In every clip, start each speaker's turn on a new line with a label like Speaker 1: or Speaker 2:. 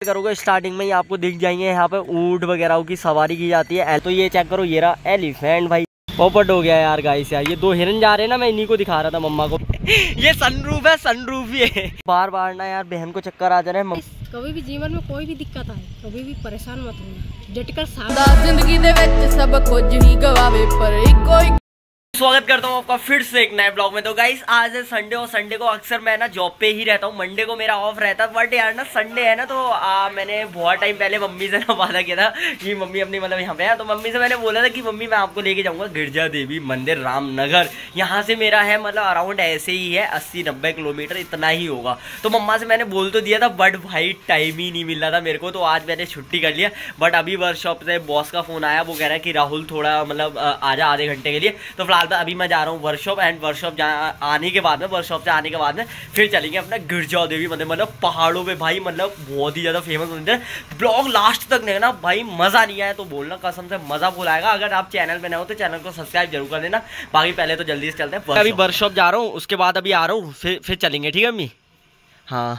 Speaker 1: करोगे स्टार्टिंग में ही आपको दिख जाएंगे यहाँ पे ऊंट वगैरह की सवारी की जाती है। तो ये चेक करो, ये रहा एलिफेंट भाई। पोपट हो गया यार गाइस यार, ये 2 हिरन जा रहे हैं ना, मैं इन्हीं को दिखा रहा था मम्मा को। ये सनरूफ है, सनरूफ ही है। बार बार ना यार बहन को चक्कर आ जा रहे हैं।
Speaker 2: कभी भी जीवन में कोई भी दिक्कत आए कभी भी परेशान मत होना, डटकर साथ जिंदगी दे विच सब कुछ ही गवावे पर कोई।
Speaker 1: स्वागत करता हूँ आपका फिर से एक नए ब्लॉग में। तो गाइस आज है संडे और संडे को अक्सर मैं ना जॉब पे ही रहता हूँ, मंडे को मेरा ऑफ रहता है। बट यार ना संडे है ना, तो मैंने बहुत टाइम पहले मम्मी से ना वादा किया था कि मम्मी अपनी मतलब यहाँ पे है, तो मम्मी से मैंने बोला था कि मम्मी मैं आपको लेके जाऊँगा गिरजा देवी मंदिर रामनगर। यहाँ से मेरा है मतलब अराउंड ऐसे ही है 80-90 किलोमीटर इतना ही होगा। तो मम्मा से मैंने बोल तो दिया था बट भाई टाइम ही नहीं मिल रहा था मेरे को, तो आज मैंने छुट्टी कर लिया। बट अभी वर्कशॉप से बॉस का फ़ोन आया, वो कह रहा है कि राहुल थोड़ा मतलब आजा आधे घंटे के लिए। तो फिलहाल अभी मैं जा रहा हूँ वर्कशॉप, एंड वर्कशॉप आने के बाद में वर्कशॉप से आने के बाद में फिर चलेंगे अपना गिरजा देवी मंदिर, मतलब पहाड़ों पे भाई, मतलब बहुत ही ज़्यादा फेमस मंदिर। ब्लॉग लास्ट तक देखना भाई, मज़ा नहीं आया तो बोलना, कसम से मज़ा फुल आएगा। अगर आप चैनल पे नए हो तो चैनल को सब्सक्राइब जरूर कर देना। बाकी पहले तो जल्दी से चलते हैं, अभी वर्कशॉप जा रहा हूँ, उसके बाद अभी आ रहा हूँ, फिर चलेंगे, ठीक है अम्मी? हाँ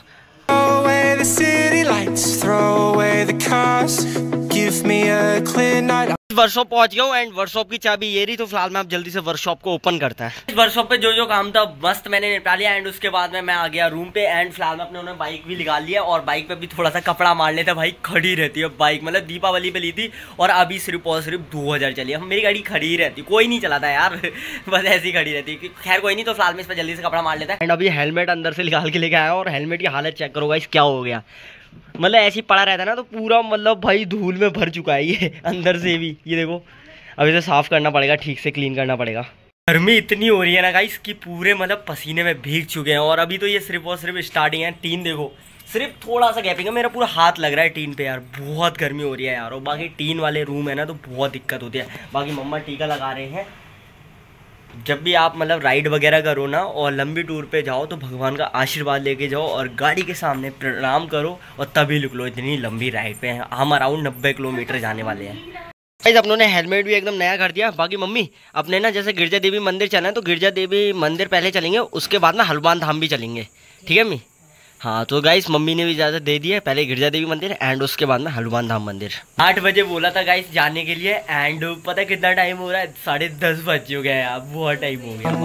Speaker 1: वर्कशॉप पहुंच गया हूँ एंड वर्कशॉप की चाबी ये रही। तो फिलहाल मैं अब जल्दी से वर्कशॉप को ओपन करता है। इस वर्कशॉप पे जो काम था मस्त मैंने निपटा लिया, एंड उसके बाद में मैं आ गया रूम पे। एंड फिलहाल अपने उन्होंने बाइक भी निकाल लिया, और बाइक पे भी थोड़ा सा कपड़ा मार लेता भाई, खड़ी रहती है बाइक, मतलब दीपावली पे ली थी और अभी सिर्फ और सिर्फ 2000 चली है। मेरी गाड़ी खड़ी ही रहती, कोई नहीं चलाता यार, बस ऐसी खड़ी रहती। खैर कोई नहीं, तो फिलहाल में इस पर जल्दी से कपड़ा मार लेता है। एंड अभी हेलमेट अंदर से निकाल के लेके आया, और हेलमेट की हालत चेक करो गाइस क्या हो गया, मतलब ऐसे ही पड़ा रहता है ना, तो पूरा मतलब भाई धूल में भर चुका है ये अंदर से भी। ये देखो अभी तो साफ करना पड़ेगा, ठीक से क्लीन करना पड़ेगा। गर्मी इतनी हो रही है ना गाइस कि पूरे मतलब पसीने में भीग चुके हैं, और अभी तो ये सिर्फ और सिर्फ स्टार्टिंग है। टीन देखो, सिर्फ थोड़ा सा गैपिंग है, मेरा पूरा हाथ लग रहा है टीन पे यार, बहुत गर्मी हो रही है यार। और बाकी टीन वाले रूम है ना, तो बहुत दिक्कत होती है। बाकी मम्मा टीका लगा रहे हैं। जब भी आप मतलब राइड वगैरह करो ना और लंबी टूर पे जाओ, तो भगवान का आशीर्वाद लेके जाओ और गाड़ी के सामने प्रणाम करो और तभी निकलो। इतनी लंबी राइड पे हैं हम, अराउंड 90 किलोमीटर जाने वाले हैं। अपनों ने हेलमेट भी एकदम नया कर दिया। बाकी मम्मी अपने ना जैसे गिरजा देवी मंदिर चलना है, तो गिरजा देवी मंदिर पहले चलेंगे, उसके बाद ना हनुमान धाम भी चलेंगे, ठीक है मम्मी? हाँ तो गाइस मम्मी ने भी इजाज़त दे दी है, पहले गिरजा देवी मंदिर एंड उसके बाद में हनुमान धाम मंदिर। 8 बजे बोला था गाइस जाने के लिए, एंड पता है कितना टाइम हो रहा है? 10:30 बज चुके हैं यार, बहुत टाइम हो गया।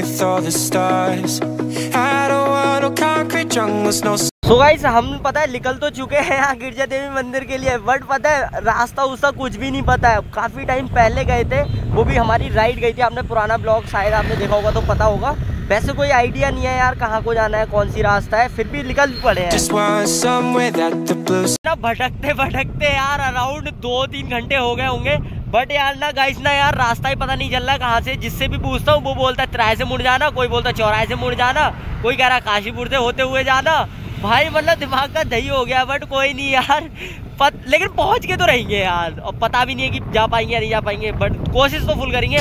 Speaker 1: तो गाइस हम पता है निकल तो चुके हैं यहाँ गिरजा देवी मंदिर के लिए, बट पता है रास्ता उसका कुछ भी नहीं पता है। काफ़ी टाइम पहले गए थे, वो भी हमारी राइड गई थी, आपने पुराना ब्लॉग शायद आपने देखा होगा तो पता होगा। वैसे कोई आइडिया नहीं है यार कहाँ को जाना है, कौन सी रास्ता है, फिर भी निकल पड़े हैं ना, भटकते भटकते यार अराउंड 2-3 घंटे हो गए होंगे। बट यार ना गाइस ना यार रास्ता ही पता नहीं चल रहा कहाँ से। जिससे भी पूछता हूँ वो बोलता है तिराहे से मुड़ जाना, कोई बोलता है चौराहे से मुड़ जाना, कोई कह रहा काशीपुर से होते हुए जाना। भाई मतलब दिमाग का दही हो गया। बट कोई नहीं यार, लेकिन पहुंच के तो रहेंगे यार, और पता भी नहीं है कि जा पाएंगे या नहीं जा पाएंगे, बट कोशिश तो फुल करेंगे।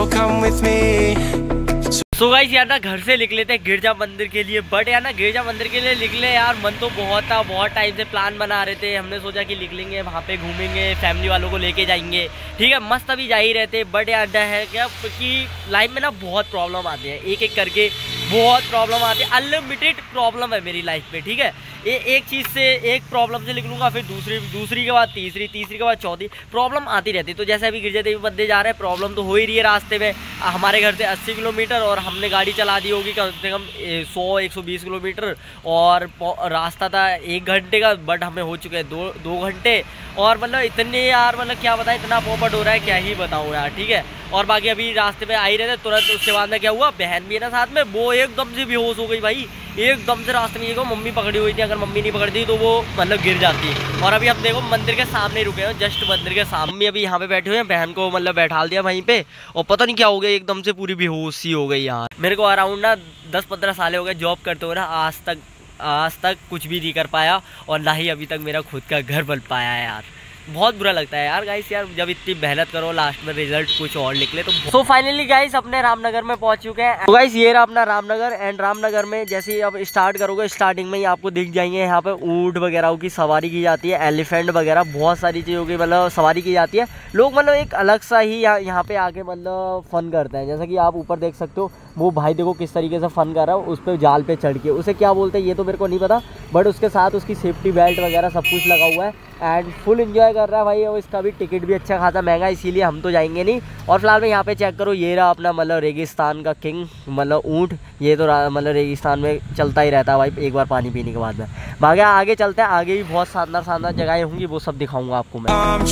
Speaker 1: सो गाइस यार ना घर से निकले थे गिरजा मंदिर के लिए, बट यार ना गिरजा मंदिर के लिए निकले यार मन तो बहुत था, बहुत टाइम से प्लान बना रहे थे। हमने सोचा कि निकलेंगे वहाँ पे घूमेंगे, फैमिली वालों को लेके जाएंगे, ठीक है मस्त अभी जा ही रहते। बट यार है क्या कि लाइफ में ना बहुत प्रॉब्लम आती है, एक एक करके बहुत प्रॉब्लम आती है, अनलिमिटेड प्रॉब्लम है मेरी लाइफ में, ठीक है? एक चीज़ से एक प्रॉब्लम से निकलूंगा, फिर दूसरी के बाद तीसरी के बाद चौथी प्रॉब्लम आती रहती है। तो जैसे अभी गिरजा देवी मंदिर जा रहे हैं, प्रॉब्लम तो हो ही रही है रास्ते में। हमारे घर से 80 किलोमीटर और हमने गाड़ी चला दी होगी कम से कम 100-120 किलोमीटर, और रास्ता था 1 घंटे का, बट हमें हो चुके हैं 2 घंटे। और मतलब इतने यार मतलब क्या बताएं, इतना पोपट हो रहा है क्या ही बताऊँ यार, ठीक है? और बाकी अभी रास्ते में आ ही रहे थे तुरंत, उसके बाद में क्या हुआ, बहन भी है ना साथ में, वो एकदम से बेहोश हो गई भाई, एकदम से रास्ते में। देखो मम्मी पकड़ी हुई थी, अगर मम्मी नहीं पकड़ती तो वो मतलब गिर जाती। और अभी हम देखो मंदिर के सामने रुके हैं, जस्ट मंदिर के सामने अभी यहाँ पे बैठे हुए हैं, बहन को मतलब बैठा दिया वहीं पे, और पता नहीं क्या हो गया एकदम से पूरी बेहोश सी हो गई यार। मेरे को अराउंड ना 10-15 साल हो गए जॉब करते हुए ना, आज तक कुछ भी नहीं कर पाया, और ना ही अभी तक मेरा खुद का घर बन पाया है यार। बहुत बुरा लगता है यार गाइस, यार जब इतनी मेहनत करो लास्ट में रिजल्ट कुछ और निकले तो। सो फाइनली गाइस अपने रामनगर में पहुंच चुके हैं। तो गाइस ये रहा अपना रामनगर, एंड रामनगर में जैसे ही अब स्टार्ट करोगे स्टार्टिंग में ही आपको दिख जाएंगे यहाँ पे ऊंट वगैरह की सवारी की जाती है, एलिफेंट वगैरह बहुत सारी चीज़ों की मतलब सवारी की जाती है। लोग मतलब एक अलग सा ही यहाँ पे आके मतलब फन करते हैं। जैसा कि आप ऊपर देख सकते हो वो भाई देखो किस तरीके से फ़न कर रहा है उस पर जाल पे चढ़ के। उसे क्या बोलते हैं ये तो मेरे को नहीं पता, बट उसके साथ उसकी सेफ्टी बेल्ट वगैरह सब कुछ लगा हुआ है एंड फुल एंजॉय कर रहा है भाई। और इसका भी टिकट भी अच्छा खासा महंगा, इसीलिए हम तो जाएंगे नहीं। और फिलहाल में यहाँ पे चेक करो, ये रहा अपना मतलब रेगिस्तान का किंग मतलब ऊँट। ये तो मतलब रेगिस्तान में चलता ही रहता है भाई एक बार पानी पीने के बाद में। बाकी आगे चलते हैं, आगे भी बहुत शानदार शानदार जगहें होंगी, वो सब दिखाऊंगा आपको मैं।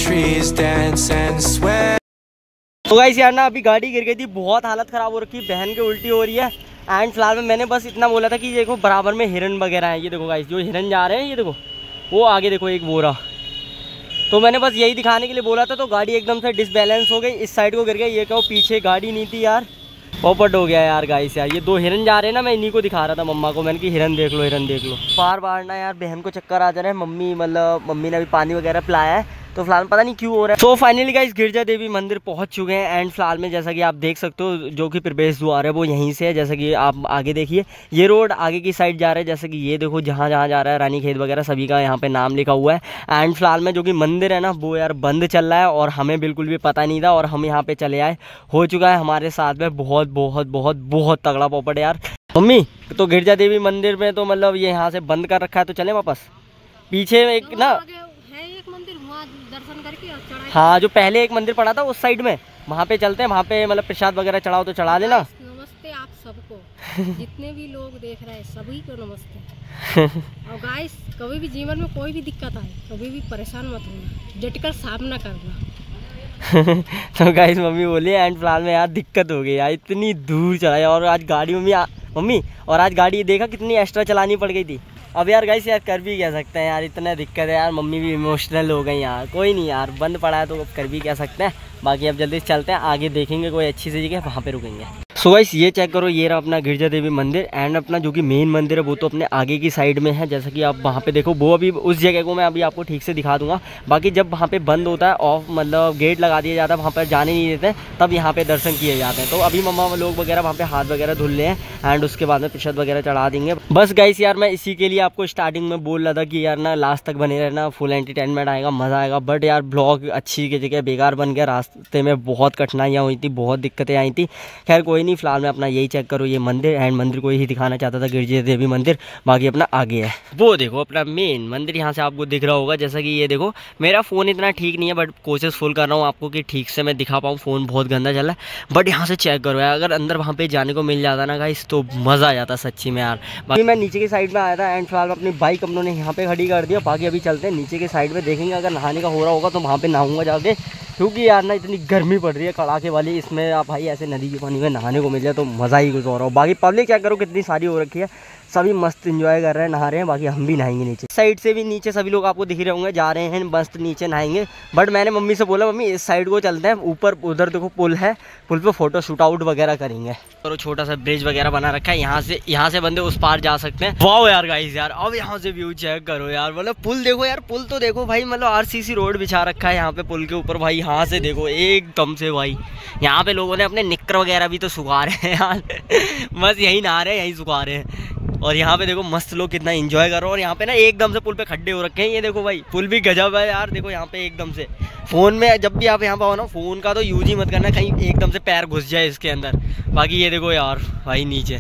Speaker 1: तो गाइस यार ना अभी गाड़ी गिर गई थी, बहुत हालत ख़राब हो रखी है, बहन के उल्टी हो रही है। एंड फिलहाल में मैंने बस इतना बोला था कि देखो बराबर में हिरन वगैरह हैं, ये देखो गाइस जो हिरन जा रहे हैं, ये देखो वो आगे देखो एक बोरा। तो मैंने बस यही दिखाने के लिए बोला था, तो गाड़ी एकदम से डिसबैलेंस हो गई, इस साइड को गिर गई। ये कहो पीछे गाड़ी नहीं थी यार, पोपट हो गया यार गाइस। यार ये 2 हिरन जा रहे हैं ना, मैं इन्हीं को दिखा रहा था मम्मा को, मैंने कि हिरन देख लो हिरन देख लो। बार बार ना यार बहन को चक्कर आ जा रहा है, मम्मी ने अभी पानी वगैरह पिलाया है, तो फिलहाल पता नहीं क्यों हो रहा है। तो फाइनली गाइस गिरजा देवी मंदिर पहुंच चुके हैं एंड फिलहाल में जैसा कि आप देख सकते हो जो कि प्रवेश द्वार है वो यहीं से है। जैसा कि आप आगे देखिए, ये रोड आगे की साइड जा रहा है, जैसे कि ये देखो जहाँ जहाँ जा रहा है रानी खेत वगैरह सभी का यहाँ पे नाम लिखा हुआ है। एंड फिलहाल में जो कि मंदिर है ना वो यार बंद चल रहा है और हमें बिल्कुल भी पता नहीं था और हम यहाँ पे चले आए। हो चुका है हमारे साथ में बहुत बहुत बहुत बहुत तगड़ा पोपट यार। मम्मी तो गिरजा देवी मंदिर में तो मतलब ये यहाँ से बंद कर रखा है, तो चले वापस। पीछे एक ना दर्शन करके और चढ़ाई। हाँ जो पहले एक मंदिर पड़ा था उस साइड में, वहाँ पे चलते हैं, वहाँ पे मतलब प्रसाद वगैरह चढ़ाओ तो चढ़ा देना।
Speaker 2: नमस्ते आप सबको, जितने भी लोग देख रहे हैं सभी को नमस्ते। और गाइस कभी भी जीवन में कोई भी दिक्कत आए कभी भी परेशान मत होना, डटकर सामना करना।
Speaker 1: तो गाइस मम्मी बोली एंड फिलहाल में यार दिक्कत हो गई यार, इतनी दूर चलाया और आज गाड़ी मम्मी और आज गाड़ी देखा कितनी एक्स्ट्रा चलानी पड़ गई थी। अब यार गाइस यार कर भी क्या सकते हैं यार, इतना दिक्कत है यार, मम्मी भी इमोशनल हो गई यार। कोई नहीं यार बंद पड़ा है तो कर भी क्या सकते हैं। बाकी अब जल्दी से चलते हैं, आगे देखेंगे कोई अच्छी सी जगह वहाँ पे रुकेंगे। सो गाइस ये चेक करो, ये रहा अपना गिरजा देवी मंदिर एंड अपना जो कि मेन मंदिर है वो तो अपने आगे की साइड में है। जैसा कि आप वहाँ पे देखो, वो अभी उस जगह को मैं अभी आपको ठीक से दिखा दूंगा। बाकी जब वहाँ पे बंद होता है ऑफ मतलब गेट लगा दिया जाता है, वहाँ पर जाने नहीं देते, तब यहाँ पे दर्शन किए जाते हैं। तो अभी मम्मा लोग वगैरह वहाँ पे हाथ वगैरह धुल रहे हैं एंड उसके बाद में प्रसाद वगैरह चढ़ा देंगे। बस गाइस यार मैं इसी के लिए आपको स्टार्टिंग में बोल रहा था कि यार ना लास्ट तक बने रहना, फुल एंटरटेनमेंट आएगा, मज़ा आएगा। बट यार ब्लॉग अच्छी की जगह बेकार बन गया, रास्ते में बहुत कठिनाइयाँ हुई थी, बहुत दिक्कतें आई थी। खैर कोई नहीं, फिलहाल मैं अपना यही चेक करो ये मंदिर एंड मंदिर को ही दिखाना चाहता था, गिरजा देवी मंदिर। बाकी अपना आगे है वो देखो अपना मेन मंदिर, यहाँ से आपको दिख रहा होगा। जैसा कि ये देखो मेरा फ़ोन इतना ठीक नहीं है बट कोशिश फुल कर रहा हूँ आपको कि ठीक से मैं दिखा पाऊँ, फ़ोन बहुत गंदा चल रहा है। बट यहाँ से चेक करो यार, अगर अंदर वहाँ पे जाने को मिल जाता ना गाइस तो मज़ा आ जाता सच्ची में यार। बाकी मैं नीचे की साइड में आया था एंड फिलहाल अपनी बाइक हम लोगों ने यहाँ पे खड़ी कर दिया। बाकी अभी चलते हैं नीचे की साइड में, देखेंगे अगर नहाने का हो रहा होगा तो वहाँ पे नहाऊंगा जाके, क्योंकि यार ना इतनी गर्मी पड़ रही है कड़ाके वाली। इसमें आप भाई ऐसे नदी के पानी में नहाने को मिल जाए तो मज़ा ही कुछ और हो। बाकी पब्लिक क्या करो कितनी सारी हो रखी है, सभी मस्त एंजॉय कर रहे हैं, नहा रहे हैं। बाकी हम भी नहाएंगे नीचे साइड से भी, नीचे सभी लोग आपको दिख रहे होंगे जा रहे हैं मस्त नीचे नहाएंगे। बट मैंने मम्मी से बोला मम्मी इस साइड को चलते हैं, ऊपर उधर देखो पुल है, पुल पे फोटो शूट आउट वगैरह करेंगे। और छोटा सा ब्रिज वगैरह बना रखा है, यहाँ से बंदे उस पार जा सकते हैं। वाह यार गाइस यार, अब यहाँ से व्यू चेक करो यार, मतलब पुल देखो यार, पुल तो देखो भाई, मतलब RCC रोड बिछा रखा है यहाँ पे पुल के ऊपर भाई। यहाँ से देखो एकदम से भाई, यहाँ पे लोगों ने अपने निक्कर वगैरह भी तो सुखा रहे हैं यार बस यही नहा रहे हैं, यही सुखा रहे हैं। और यहाँ पे देखो मस्त लोग कितना एंजॉय कर रहे हो। और यहाँ पे ना एकदम से पुल पे खड्डे हो रखे हैं, ये देखो भाई पुल भी गजब है यार। देखो यहाँ पे एकदम से फ़ोन में जब भी आप यहाँ पे आओ ना, फ़ोन का तो यूज ही मत करना, कहीं एकदम से पैर घुस जाए इसके अंदर। बाकी ये देखो यार भाई नीचे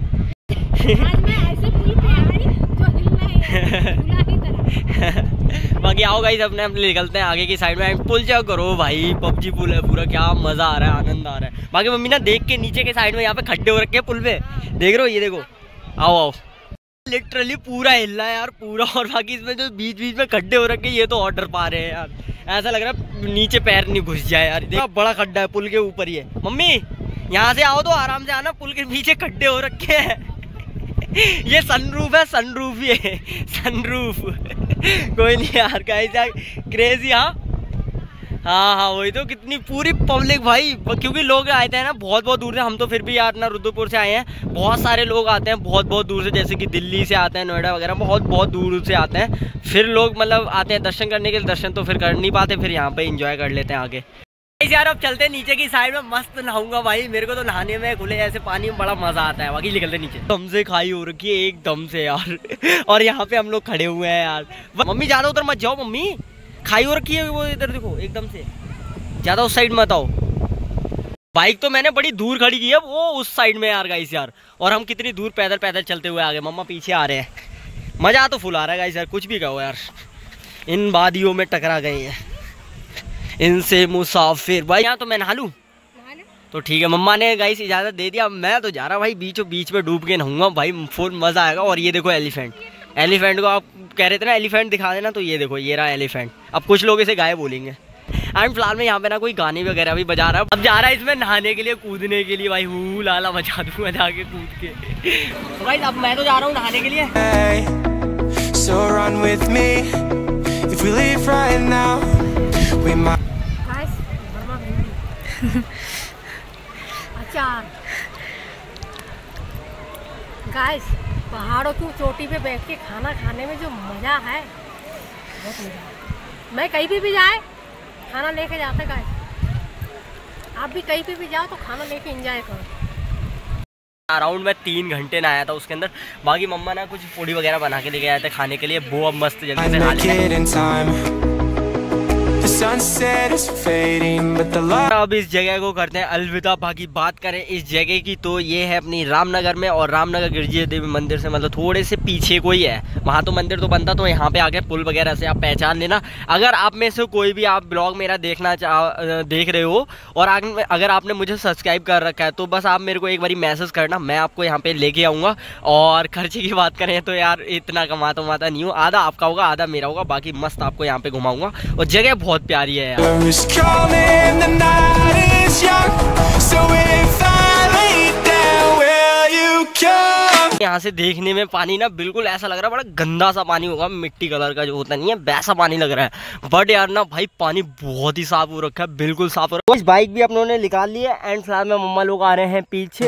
Speaker 1: आज मैं ऐसे पुल पे आई जो बाकी आओ गाइस अपने निकलते हैं आगे की साइड में। पुल चेक करो भाई, PUBG पुल है पूरा, क्या मज़ा आ रहा है, आनंद आ रहा है। बाकी मम्मी ना देख के नीचे के साइड में यहाँ पे खड्डे हो रखे हैं पुल पे, देख रहे हो, ये देखो, आओ आओ, लिटरली पूरा हिल रहा है यार पूरा। और बाकी इसमें जो बीच बीच में खड्डे हो रखे हैं ये तो ऑर्डर पा रहे हैं यार, ऐसा लग रहा है नीचे पैर नहीं घुस जाए यार। देखो बड़ा खड्डा है पुल के ऊपर ही है। मम्मी यहाँ से आओ तो आराम से आना, पुल के पीछे खड्डे हो रखे हैं ये सनरूफ है, सनरूफ ये सनरूफ कोई नहीं यार गाइस यार, क्रेजी। हाँ वही तो, कितनी पूरी पब्लिक भाई, क्योंकि लोग आए थे ना बहुत बहुत दूर से। हम तो फिर भी यार ना रुद्रपुर से आए हैं, बहुत सारे लोग आते हैं बहुत बहुत दूर से, जैसे कि दिल्ली से आते हैं, नोएडा वगैरह बहुत बहुत दूर से आते हैं। फिर लोग मतलब आते हैं दर्शन करने के लिए, दर्शन तो फिर कर नहीं पाते, फिर यहाँ पे एंजॉय कर लेते हैं आगे। यार अब चलते हैं नीचे की साइड में, मस्त नहाऊंगा भाई, मेरे को तो नहाने में खुले ऐसे पानी में बड़ा मजा आता है। बाकी निकलते नीचे, दम से खाई हो रखी है एकदम से यार और यहाँ पे हम लोग खड़े हुए हैं यार। मम्मी ज्यादा उधर मत जाओ, मम्मी खाई हो रखी है वो, इधर देखो एकदम से, ज्यादा उस साइड मत आओ। बाइक तो मैंने बड़ी दूर खड़ी की है, वो उस साइड में यार गाइस यार, और हम कितनी दूर पैदल पैदल चलते हुए आ गए। मम्मा पीछे आ रहे हैं, मजा तो फुल आ रहा है गाइस यार, कुछ भी कहो यार। इन वादियों में टकरा गए हैं, इनसे मुसाफिर। भाई यहाँ तो मैं नहा लूँ तो ठीक है, मम्मा ने गाइस इजाज़त दे दिया। मैं तो जा रहा भाई बीचों बीच में डूब के नहाऊंगा भाई, फुल मज़ा आएगा। और ये देखो एलिफेंट, एलिफेंट को आप कह रहे थे ना एलिफेंट दिखा देना, तो ये देखो ये रहा एलिफेंट। अब कुछ लोग इसे गाय बोलेंगे। एंड फिलहाल में यहाँ पे ना कोई गाने वगैरह भी बजा रहा है। अब जा रहा है इसमें नहाने के लिए, कूदने के लिए भाई, हू लाला मचा दूंगा जाके कूद के। तो भाई अब मैं तो जा रहा हूँ नहाने के लिए।
Speaker 3: So run with me. If we leave right now, we might.
Speaker 2: Guys Burma भिंडी अचार। गाइस पहाड़ों की चोटी पे बैठ के खाना खाने में जो मज़ा है, बहुत मज़ा है। मैं कहीं भी जाए खाना लेके जाते गाइस, आप भी कहीं पे भी जाओ तो खाना लेके एंजॉय करो।
Speaker 1: अराउंड मैं 3 घंटे नहाया था उसके अंदर। बाकी मम्मा ना कुछ पूड़ी वगैरह बना के लेके आए थे खाने के लिए, वो अब मस्त जल्दी से खा लेंगे। अब इस जगह को करते हैं अलविदा। बाकी बात करें इस जगह की तो ये है अपनी रामनगर में, और रामनगर गिरजा देवी मंदिर से मतलब थोड़े से पीछे को ही है। वहाँ तो मंदिर तो बनता, तो यहाँ पे आके पुल वगैरह से आप पहचान लेना। अगर आप में से कोई भी आप ब्लॉग मेरा देख रहे हो और अगर आपने मुझे सब्सक्राइब कर रखा है, तो बस आप मेरे को एक बारी मैसेज करना, मैं आपको यहाँ पे लेके आऊँगा। और खर्चे की बात करें तो यार इतना कमाता नहीं हूँ, आधा आपका होगा आधा मेरा होगा। बाकी मस्त आपको यहाँ पे घुमाऊँगा, और जगह बहुत प्यारी है यार। यहाँ से देखने में पानी ना बिल्कुल ऐसा लग रहा है बड़ा गंदा सा पानी होगा, मिट्टी कलर का जो होता नहीं है वैसा पानी लग रहा है। बट यार ना भाई पानी बहुत ही साफ हो रखा है, बिल्कुल साफ हो रखा है। इस बाइक भी अपनों ने निकाल ली है। एंड फिलहाल में मम्मा लोग आ रहे हैं पीछे।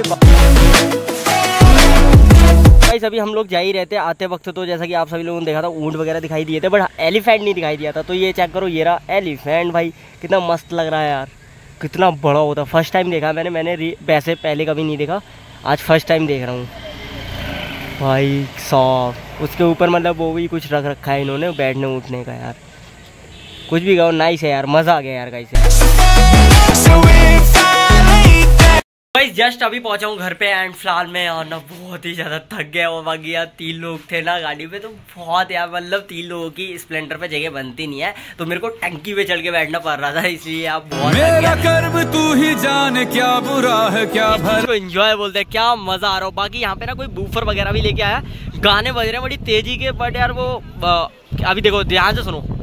Speaker 1: अभी हम लोग जा ही रहते आते वक्त, तो जैसा कि आप सभी लोगों ने देखा था ऊंट वगैरह दिखाई दिए थे, बट एलिफेंट नहीं दिखाई दिया था। तो ये चेक करो, ये रहा एलिफेंट भाई, कितना मस्त लग रहा है यार, कितना बड़ा होता। फर्स्ट टाइम देखा मैंने वैसे पहले कभी नहीं देखा, आज फर्स्ट टाइम देख रहा हूँ भाई साहब। उसके ऊपर मतलब वो भी कुछ रख रखा है इन्होंने बैठने उठने का यार, कुछ भी कहो नाइस है यार, मज़ा आ गया यार गाइस। जस्ट अभी पहुंचा हूँ घर पे। एंड फिलहाल में यार ना बहुत ही ज़्यादा थक गया। और बाकी यार 3 लोग थे ना गाड़ी पे, तो बहुत यार मतलब 3 लोगों की स्प्लेंडर पे जगह बनती नहीं है, तो मेरे को टंकी पे चल के बैठना पड़ रहा था, इसलिए आप बहुत मेरा कर्म तू ही जाने क्या बुरा है क्या भर। एंजॉय बोलते हैं, क्या मज़ा आ रहा हो। बाकी यहाँ पे ना कोई बूफर वगैरह भी लेके आया, गाने बज रहे हैं बड़ी तेजी के, बट यार वो अभी देखो ध्यान से सुनो।